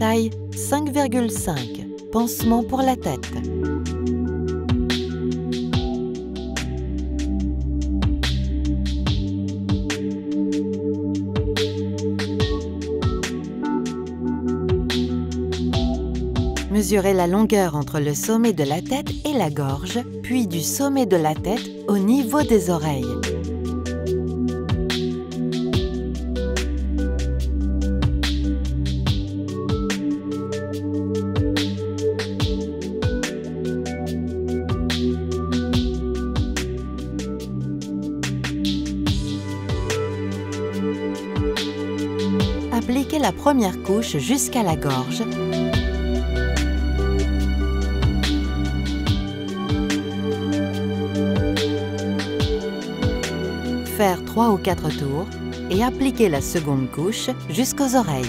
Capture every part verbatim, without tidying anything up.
Taille cinq virgule cinq. Pansement pour la tête. Mesurez la longueur entre le sommet de la tête et la gorge, puis du sommet de la tête au niveau des oreilles. Appliquez la première couche jusqu'à la gorge. Faire trois ou quatre tours et appliquer la seconde couche jusqu'aux oreilles.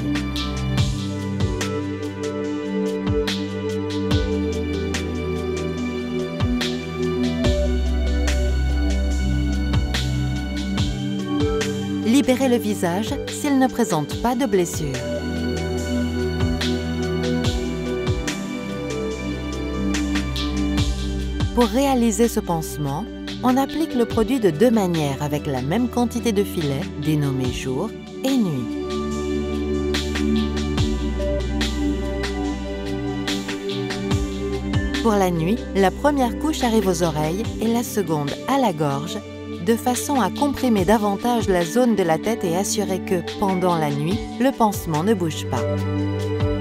Libérez le visage s'il ne présente pas de blessure. Pour réaliser ce pansement, on applique le produit de deux manières avec la même quantité de filets, dénommés jour et nuit. Pour la nuit, la première couche arrive aux oreilles et la seconde à la gorge, de façon à comprimer davantage la zone de la tête et assurer que, pendant la nuit, le pansement ne bouge pas.